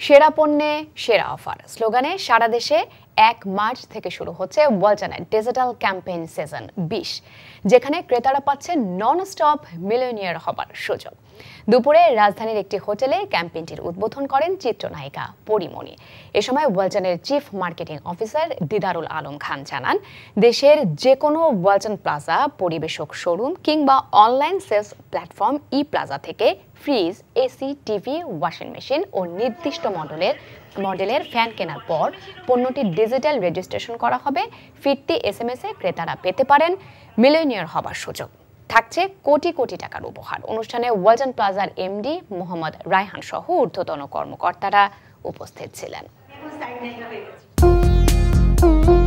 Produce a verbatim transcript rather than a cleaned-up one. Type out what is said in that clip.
সেরা পণ্যে সেরা অফার স্লোগানে সারা দেশে এক মার্চ থেকে শুরু হচ্ছে ওয়ালটনের ডিজিটাল ক্যাম্পেইন সিজন বিশ, যেখানে ক্রেতারা পাচ্ছেন নন স্টপ মিলিয়নিয়ার হবার সুযোগ। দুপুরে রাজধানীর একটি হোটেলে ক্যাম্পেইনটির উদ্বোধন করেন চিত্রনায়িকা পরিমণি। এ সময় ওয়ালটনের chief marketing officer Didarul Alam Khan জানান, দেশের যে কোনো ওয়ালটন প্লাজা, পরিবেশক শোরুম কিংবা online sales platform e plaza থেকে fridge, AC, TV, washing machine ও নির্দিষ্ট মডেলের মডেলের ফ্যান কেনার পর পণ্যটি ডিজিটাল রেজিস্ট্রেশন করা হবে। ফিরতি এস এম এস এ ক্রেতারা পেতে পারেন মিলিয়নিয়ার হবার সুযোগ। থাকছে কোটি কোটি টাকার উপহার। অনুষ্ঠানে ওয়ালটন প্লাজার এমডি মোহাম্মদ রায়হান সহ ঊর্ধ্বতন কর্মকর্তারা উপস্থিত ছিলেন।